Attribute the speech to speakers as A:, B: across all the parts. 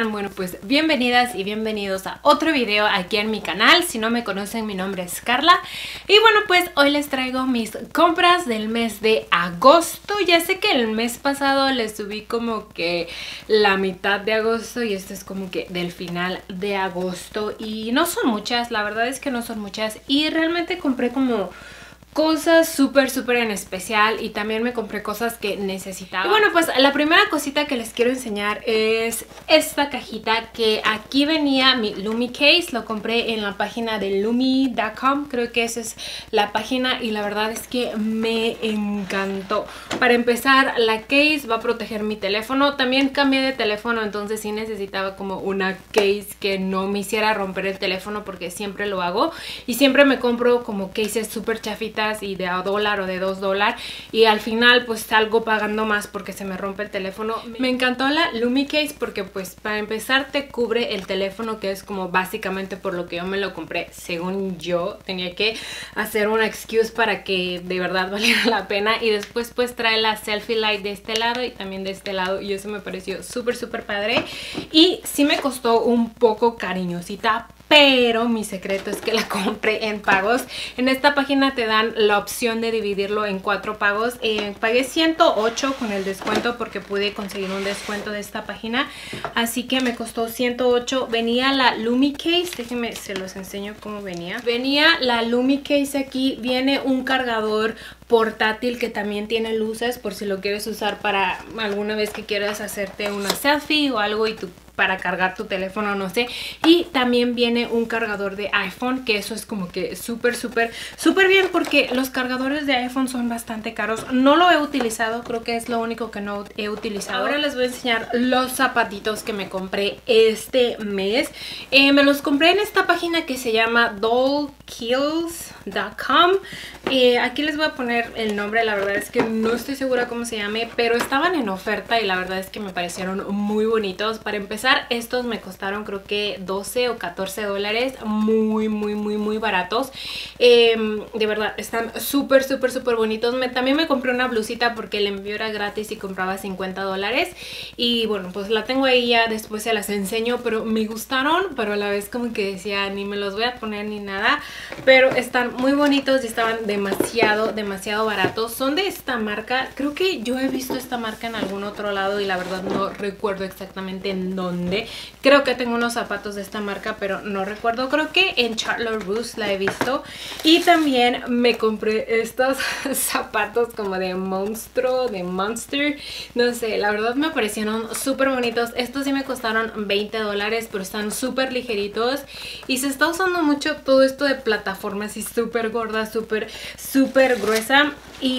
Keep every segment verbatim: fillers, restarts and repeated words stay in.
A: están? Bueno, pues bienvenidas y bienvenidos a otro video aquí en mi canal. Si no me conocen, mi nombre es Carla. Y bueno, pues hoy les traigo mis compras del mes de agosto. Ya sé que el mes pasado les subí como que la mitad de agosto y esto es como que del final de agosto. Y no son muchas, la verdad es que no son muchas. Y realmente compré como cosas súper súper en especial y también me compré cosas que necesitaba. Y bueno, pues la primera cosita que les quiero enseñar es esta cajita que aquí venía mi Lumi Case. Lo compré en la página de lumi punto com, creo que esa es la página y la verdad es que me encantó. Para empezar, la case va a proteger mi teléfono. También cambié de teléfono, entonces sí necesitaba como una case que no me hiciera romper el teléfono porque siempre lo hago y siempre me compro como cases súper chafitas y de a dólar o de dos dólares y al final pues salgo pagando más porque se me rompe el teléfono. Me encantó la Lumi Case porque pues para empezar te cubre el teléfono, que es como básicamente por lo que yo me lo compré. Según yo tenía que hacer una excuse para que de verdad valiera la pena, y después pues trae la selfie light de este lado y también de este lado y eso me pareció súper súper padre y sí me costó un poco cariñosita, pero mi secreto es que la compré en pagos. En esta página te dan la opción de dividirlo en cuatro pagos. Eh, pagué ciento ocho con el descuento porque pude conseguir un descuento de esta página. Así que me costó ciento ocho. Venía la Lumi Case. Déjenme, se los enseño cómo venía. Venía la Lumi Case aquí. Viene un cargador portátil que también tiene luces por si lo quieres usar para alguna vez que quieras hacerte una selfie o algo y tú para cargar tu teléfono, no sé. Y también viene un cargador de iPhone, que eso es como que súper, súper, súper bien porque los cargadores de iPhone son bastante caros. No lo he utilizado, creo que es lo único que no he utilizado. Ahora les voy a enseñar los zapatitos que me compré este mes. Eh, me los compré en esta página que se llama doll kills punto com. Eh, aquí les voy a poner el nombre, la verdad es que no estoy segura cómo se llame, pero estaban en oferta y la verdad es que me parecieron muy bonitos. Para empezar, estos me costaron creo que doce o catorce dólares, muy muy muy muy baratos. Eh, de verdad, están súper súper súper bonitos. Me, también me compré una blusita porque el envío era gratis y compraba cincuenta dólares. Y bueno, pues la tengo ahí, ya después se las enseño, pero me gustaron, pero a la vez como que decía, ni me los voy a poner ni nada. Pero están muy bonitos y estaban demasiado, demasiado baratos. Son de esta marca, creo que yo he visto esta marca en algún otro lado y la verdad no recuerdo exactamente en dónde. Creo que tengo unos zapatos de esta marca, pero no recuerdo. Creo que en Charlotte Russe la he visto. Y también me compré estos zapatos como de monstruo, de monster. No sé, la verdad me parecieron súper bonitos. Estos sí me costaron veinte dólares, pero están súper ligeritos. Y se está usando mucho todo esto de plataformas así súper gorda, súper, súper gruesa.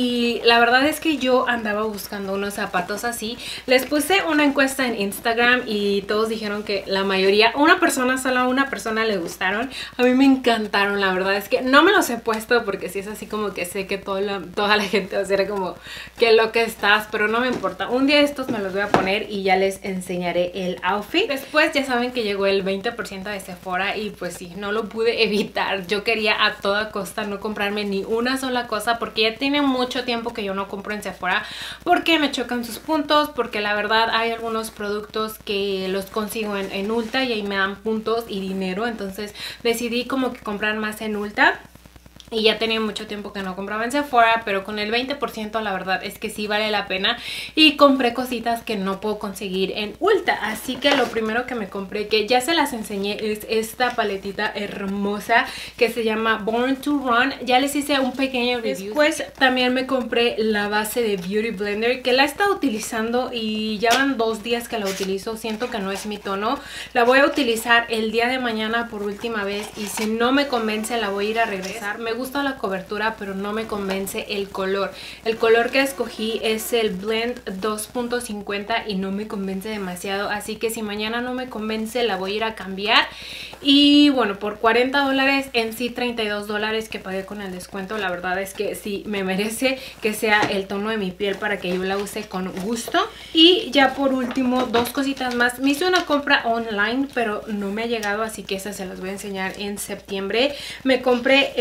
A: Y la verdad es que yo andaba buscando unos zapatos así. Les puse una encuesta en Instagram y todos dijeron que la mayoría, una persona, solo a una persona le gustaron. A mí me encantaron, la verdad es que no me los he puesto porque si es así como que sé que toda la, toda la gente va a ser como que lo que estás, pero no me importa. Un día estos me los voy a poner y ya les enseñaré el outfit. Después ya saben que llegó el veinte por ciento de Sephora y pues sí, no lo pude evitar. Yo quería a toda costa no comprarme ni una sola cosa porque ya tiene mucho tiempo que yo no compro en Sephora porque me chocan sus puntos, porque la verdad hay algunos productos que los consigo en, en Ulta y ahí me dan puntos y dinero, entonces decidí como que comprar más en Ulta. Y ya tenía mucho tiempo que no compraba en Sephora, pero con el veinte por ciento la verdad es que sí vale la pena. Y compré cositas que no puedo conseguir en Ulta. Así que lo primero que me compré, que ya se las enseñé, es esta paletita hermosa que se llama Born to Run. Ya les hice un pequeño review. Después también me compré la base de Beauty Blender, que la he estado utilizando y ya van dos días que la utilizo. Siento que no es mi tono. La voy a utilizar el día de mañana por última vez y si no me convence la voy a ir a regresar. Me gusta la cobertura, pero no me convence el color. El color que escogí es el Blend dos punto cincuenta y no me convence demasiado, así que si mañana no me convence la voy a ir a cambiar. Y bueno, por cuarenta dólares, en sí treinta y dos dólares que pagué con el descuento, la verdad es que sí me merece que sea el tono de mi piel para que yo la use con gusto. Y ya por último, dos cositas más. Me hice una compra online, pero no me ha llegado, así que esas se las voy a enseñar en septiembre. Me compré el nuevo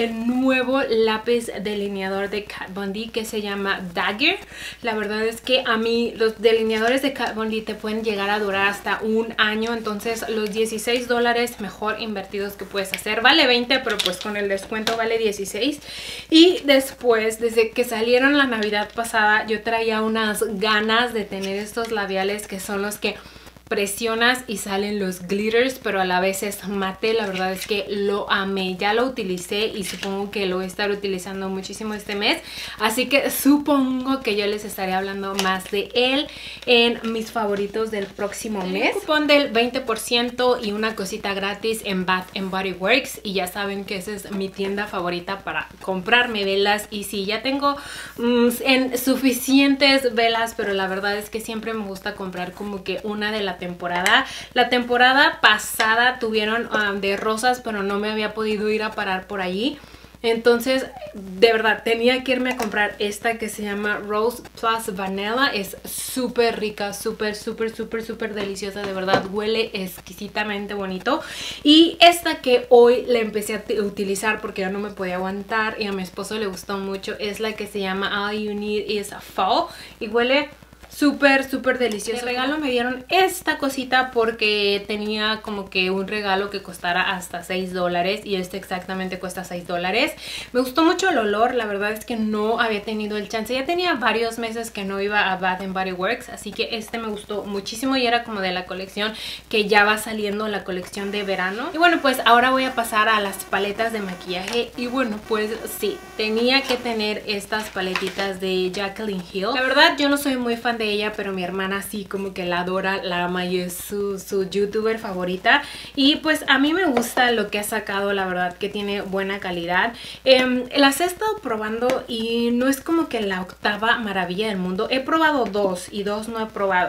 A: nuevo lápiz delineador de Kat Von D que se llama Dagger. La verdad es que a mí los delineadores de Kat Von D te pueden llegar a durar hasta un año, entonces los dieciséis dólares mejor invertidos que puedes hacer. Vale veinte, pero pues con el descuento vale dieciséis. Y después, desde que salieron la Navidad pasada, yo traía unas ganas de tener estos labiales que son los que presionas y salen los glitters, pero a la vez es mate. La verdad es que lo amé, ya lo utilicé y supongo que lo voy a estar utilizando muchísimo este mes, así que supongo que yo les estaré hablando más de él en mis favoritos del próximo mes. Un cupón del veinte por ciento y una cosita gratis en Bath and Body Works, y ya saben que esa es mi tienda favorita para comprarme velas. Y sí, ya tengo mmm, en suficientes velas, pero la verdad es que siempre me gusta comprar como que una de las temporada. La temporada pasada tuvieron um, de rosas, pero no me había podido ir a parar por allí. Entonces, de verdad, tenía que irme a comprar esta que se llama Rose Plus Vanilla. Es súper rica, súper, súper, súper, súper deliciosa. De verdad, huele exquisitamente bonito. Y esta que hoy le empecé a utilizar porque ya no me podía aguantar y a mi esposo le gustó mucho, es la que se llama All You Need Is a Fall. Y huele súper, súper delicioso. De regalo me dieron esta cosita porque tenía como que un regalo que costara hasta seis dólares y este exactamente cuesta seis dólares. Me gustó mucho el olor, la verdad es que no había tenido el chance. Ya tenía varios meses que no iba a Bath and Body Works, así que este me gustó muchísimo y era como de la colección que ya va saliendo, la colección de verano. Y bueno, pues ahora voy a pasar a las paletas de maquillaje. Y bueno, pues sí, tenía que tener estas paletitas de Jaclyn Hill. La verdad, yo no soy muy fan de ella, pero mi hermana sí, como que la adora, la ama y es su, su youtuber favorita. Y pues a mí me gusta lo que ha sacado, la verdad que tiene buena calidad. Eh, las he estado probando y no es como que la octava maravilla del mundo. He probado dos y dos no he probado.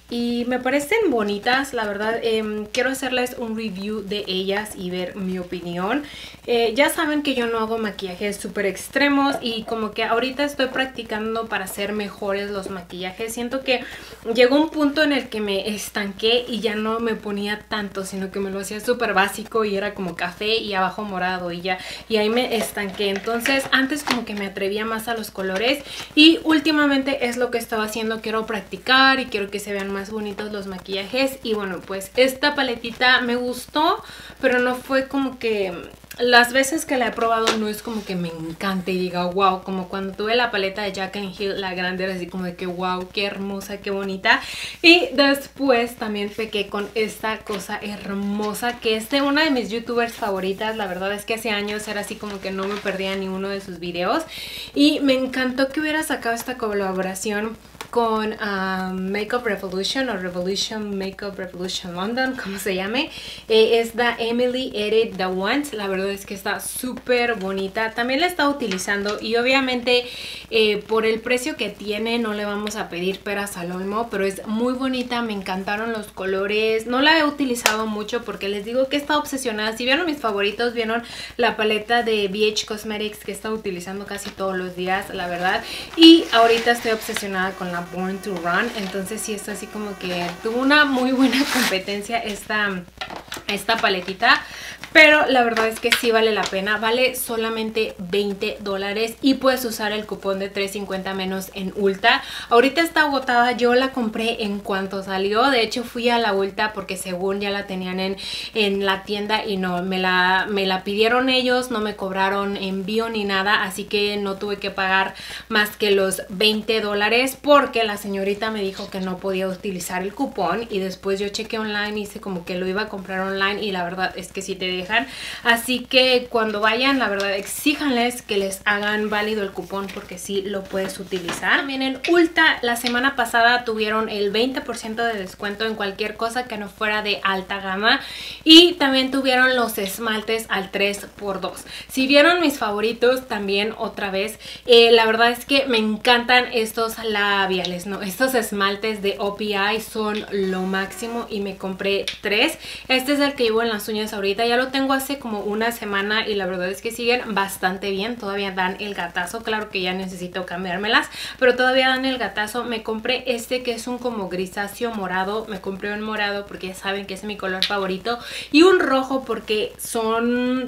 A: Y me parecen bonitas, la verdad. eh, quiero hacerles un review de ellas y ver mi opinión. Eh, ya saben que yo no hago maquillajes súper extremos y como que ahorita estoy practicando para hacer mejores los maquillajes. Siento que llegó un punto en el que me estanqué y ya no me ponía tanto, sino que me lo hacía súper básico y era como café y abajo morado y ya, y ahí me estanqué. Entonces antes como que me atrevía más a los colores y últimamente es lo que estaba haciendo. Quiero practicar y quiero que se vean más bonitos los maquillajes. Y bueno, pues esta paletita me gustó, pero no fue como que... Las veces que la he probado no es como que me encante y diga wow, como cuando tuve la paleta de Jaclyn Hill, la grande, era así como de que wow, qué hermosa, qué bonita. Y después también pequé con esta cosa hermosa que es de una de mis youtubers favoritas. La verdad es que hace años era así como que no me perdía ni uno de sus videos y me encantó que hubiera sacado esta colaboración con uh, Makeup Revolution o Revolution Makeup Revolution London, como se llame. Eh, es la Emily Edit The Ones. La verdad es que está súper bonita. También la he estado utilizando y obviamente eh, por el precio que tiene no le vamos a pedir peras al olmo, pero es muy bonita. Me encantaron los colores. No la he utilizado mucho porque les digo que he estado obsesionada. Si vieron mis favoritos, vieron la paleta de B H Cosmetics que he estado utilizando casi todos los días, la verdad. Y ahorita estoy obsesionada con la Born to Run. Entonces sí está así como que tuvo una muy buena competencia esta, esta paletita. Pero la verdad es que sí vale la pena. Vale solamente veinte dólares y puedes usar el cupón de tres cincuenta menos en Ulta. Ahorita está agotada. Yo la compré en cuanto salió. De hecho fui a la Ulta porque según ya la tenían en, en la tienda y no, me la, me la pidieron ellos. No me cobraron envío ni nada. Así que no tuve que pagar más que los veinte dólares porque la señorita me dijo que no podía utilizar el cupón. Y después yo chequé online y hice como que lo iba a comprar online y la verdad es que sí te deja. Así que cuando vayan, la verdad, exíjanles que les hagan válido el cupón porque sí lo puedes utilizar. También en Ulta la semana pasada tuvieron el veinte por ciento de descuento en cualquier cosa que no fuera de alta gama. Y también tuvieron los esmaltes al tres por dos. Si vieron mis favoritos también otra vez, eh, la verdad es que me encantan estos labiales, ¿no? Estos esmaltes de O P I son lo máximo y me compré tres. Este es el que llevo en las uñas ahorita. Ya lo tengo hace como una semana y la verdad es que siguen bastante bien. Todavía dan el gatazo. Claro que ya necesito cambiármelas, pero todavía dan el gatazo. Me compré este que es un como grisáceo morado. Me compré un morado porque ya saben que es mi color favorito y un rojo porque son...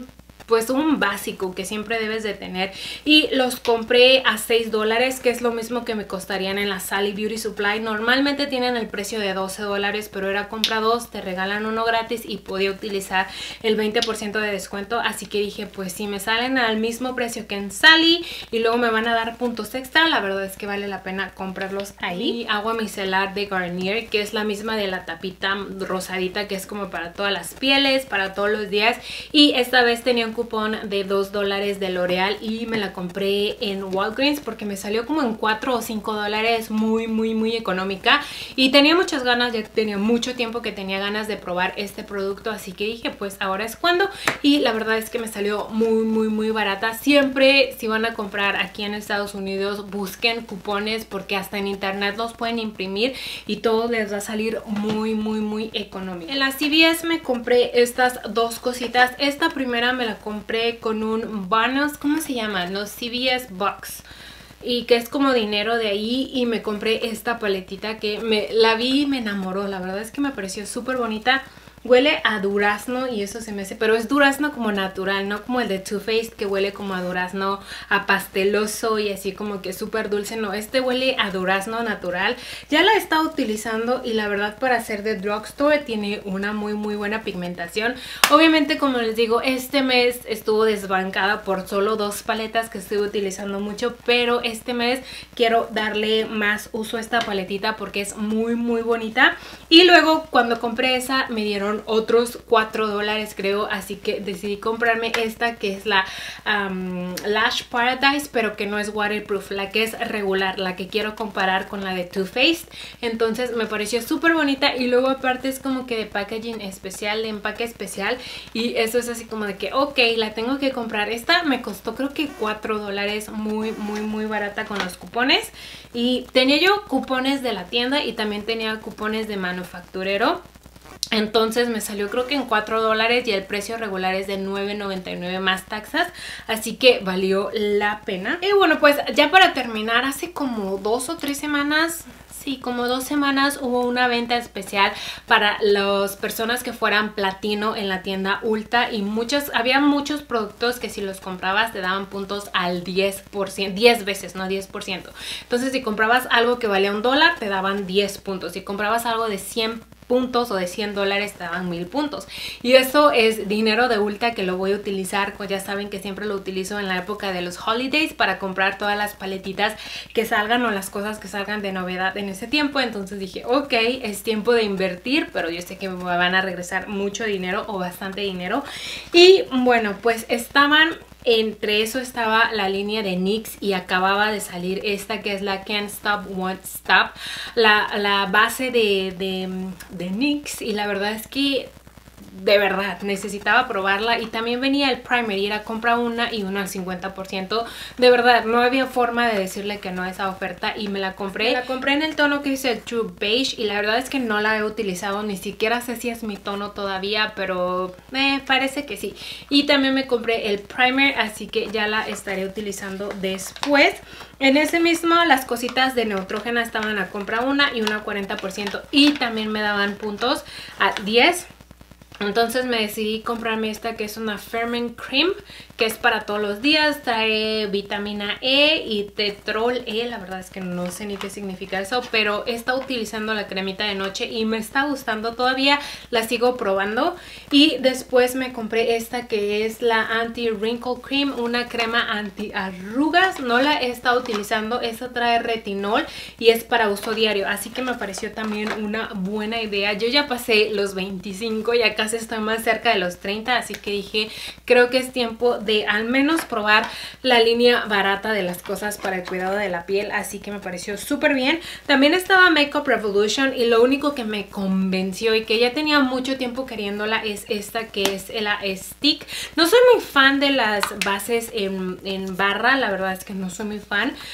A: pues un básico que siempre debes de tener, y los compré a seis dólares, que es lo mismo que me costarían en la Sally Beauty Supply. Normalmente tienen el precio de doce dólares, pero era compra dos, te regalan uno gratis y podía utilizar el veinte por ciento de descuento, así que dije, pues si me salen al mismo precio que en Sally y luego me van a dar puntos extra, la verdad es que vale la pena comprarlos ahí. Y agua micelar de Garnier, que es la misma de la tapita rosadita, que es como para todas las pieles, para todos los días, y esta vez tenía un cupón de dos dólares de L'Oreal y me la compré en Walgreens porque me salió como en cuatro o cinco dólares, muy muy muy económica, y tenía muchas ganas, ya tenía mucho tiempo que tenía ganas de probar este producto, así que dije pues ahora es cuando, y la verdad es que me salió muy muy muy barata. Siempre si van a comprar aquí en Estados Unidos busquen cupones porque hasta en internet los pueden imprimir y todo les va a salir muy muy muy económico. En la C V S me compré estas dos cositas. Esta primera me la compré con un bonus, ¿cómo se llama? No, C V S Box, y que es como dinero de ahí, y me compré esta paletita que me la vi y me enamoró. La verdad es que me pareció súper bonita. Huele a durazno y eso se me hace, pero es durazno como natural, no como el de Too Faced que huele como a durazno a pasteloso y así como que súper dulce. No, este huele a durazno natural. Ya la he estado utilizando y la verdad para ser de drugstore tiene una muy muy buena pigmentación. Obviamente, como les digo, este mes estuvo desbancada por solo dos paletas que estoy utilizando mucho, pero este mes quiero darle más uso a esta paletita porque es muy muy bonita. Y luego cuando compré esa me dieron otros cuatro dólares creo, así que decidí comprarme esta que es la um, Lash Paradise, pero que no es waterproof, la que es regular, la que quiero comparar con la de Too Faced. Entonces me pareció súper bonita y luego aparte es como que de packaging especial, de empaque especial, y eso es así como de que ok, la tengo que comprar. Esta me costó creo que cuatro dólares, muy muy muy barata con los cupones, y tenía yo cupones de la tienda y también tenía cupones de manufacturero. Entonces me salió creo que en cuatro dólares y el precio regular es de nueve noventa y nueve más taxas, así que valió la pena. Y bueno, pues ya para terminar, hace como dos o tres semanas... Sí, como dos semanas hubo una venta especial para las personas que fueran platino en la tienda Ulta, y muchos, había muchos productos que si los comprabas te daban puntos al diez por ciento, diez veces, no diez por ciento. Entonces si comprabas algo que valía un dólar te daban diez puntos, si comprabas algo de cien puntos o de cien dólares te daban mil puntos, y eso es dinero de Ulta que lo voy a utilizar, pues ya saben que siempre lo utilizo en la época de los holidays para comprar todas las paletitas que salgan o las cosas que salgan de novedad en ese tiempo. Entonces dije ok, es tiempo de invertir, pero yo sé que me van a regresar mucho dinero o bastante dinero. Y bueno, pues estaban... Entre eso estaba la línea de N Y X y acababa de salir esta que es la Can't Stop Won't Stop, la, la base de, de, de N Y X, y la verdad es que de verdad necesitaba probarla. Y también venía el primer y era compra una y una al cincuenta por ciento. De verdad no había forma de decirle que no a esa oferta y me la compré. Me la compré en el tono que dice True Beige y la verdad es que no la he utilizado, ni siquiera sé si es mi tono todavía, pero me eh, parece que sí. Y también me compré el primer, así que ya la estaré utilizando después. En ese mismo las cositas de Neutrogena estaban a compra una y una cuarenta por ciento y también me daban puntos a diez. Entonces me decidí comprarme esta que es una Firming Cream, que es para todos los días, trae vitamina E y tetrol E, la verdad es que no sé ni qué significa eso, pero he estado utilizando la cremita de noche y me está gustando todavía, la sigo probando. Y después me compré esta que es la Anti Wrinkle Cream, una crema anti arrugas, no la he estado utilizando, esta trae retinol y es para uso diario, así que me pareció también una buena idea. Yo ya pasé los veinticinco, ya casi estoy más cerca de los treinta, así que dije, creo que es tiempo de al menos probar la línea barata de las cosas para el cuidado de la piel, así que me pareció súper bien. También estaba Makeup Revolution y lo único que me convenció y que ya tenía mucho tiempo queriéndola es esta que es la Stick. No soy muy fan de las bases en, en barra, la verdad es que no soy muy fan,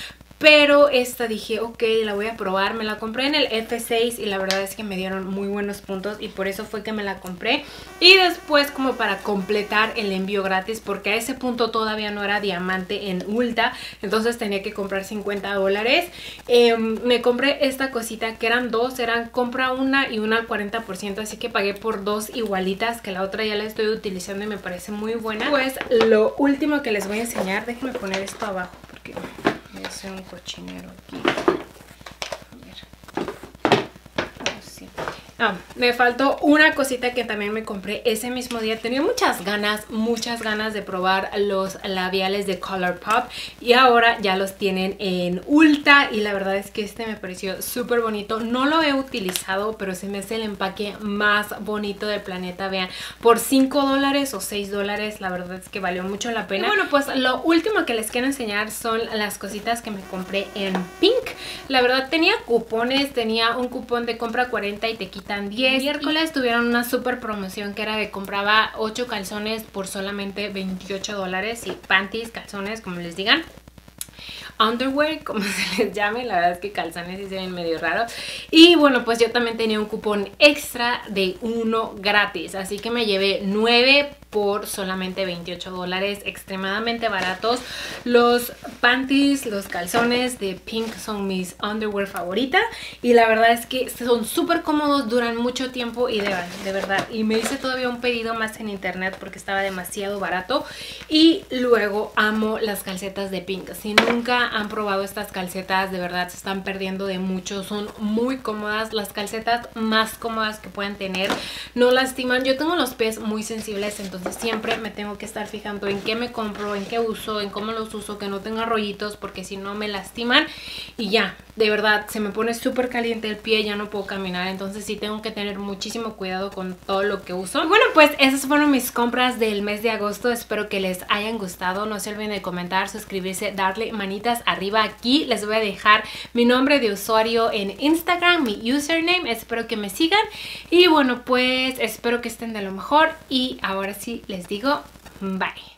A: pero esta dije, ok, la voy a probar. Me la compré en el F seis y la verdad es que me dieron muy buenos puntos y por eso fue que me la compré. Y después, como para completar el envío gratis, porque a ese punto todavía no era diamante en Ulta, entonces tenía que comprar cincuenta dólares. Eh, me compré esta cosita que eran dos, eran compra una y una al cuarenta por ciento, así que pagué por dos igualitas, que la otra ya la estoy utilizando y me parece muy buena. Pues lo último que les voy a enseñar, déjenme poner esto abajo porque voy a hacer un cochinero aquí. A ver. Oh, sí. Ah, me faltó una cosita que también me compré ese mismo día. Tenía muchas ganas, muchas ganas de probar los labiales de ColourPop y ahora ya los tienen en Ulta y la verdad es que este me pareció súper bonito. No lo he utilizado, pero se me hace el empaque más bonito del planeta. Vean, por cinco dólares o seis dólares, la verdad es que valió mucho la pena. Y bueno, pues lo último que les quiero enseñar son las cositas que me compré en Pink. La verdad tenía cupones, tenía un cupón de compra cuarenta y te quitan diez. Miércoles tuvieron una super promoción que era de compraba ocho calzones por solamente veintiocho dólares y panties, calzones, como les digan. Underwear, como se les llame, la verdad es que calzones sí se ven medio raros. Y bueno, pues yo también tenía un cupón extra de uno gratis, así que me llevé nueve por solamente veintiocho dólares, extremadamente baratos. Los panties, los calzones de Pink son mis underwear favorita y la verdad es que son súper cómodos, duran mucho tiempo y de, de verdad. Y me hice todavía un pedido más en internet porque estaba demasiado barato. Y luego amo las calcetas de Pink. Si nunca han probado estas calcetas, de verdad se están perdiendo de mucho. Son muy cómodas, las calcetas más cómodas que pueden tener, no lastiman. Yo tengo los pies muy sensibles, entonces siempre me tengo que estar fijando en qué me compro, en qué uso, en cómo los uso, que no tenga rollitos porque si no me lastiman y ya, de verdad se me pone súper caliente el pie, ya no puedo caminar, entonces sí tengo que tener muchísimo cuidado con todo lo que uso. Bueno, pues esas fueron mis compras del mes de agosto, espero que les hayan gustado. No se olviden de comentar, suscribirse, darle manitas arriba. Aquí les voy a dejar mi nombre de usuario en Instagram, mi username, espero que me sigan y bueno, pues espero que estén de lo mejor y ahora sí les digo bye.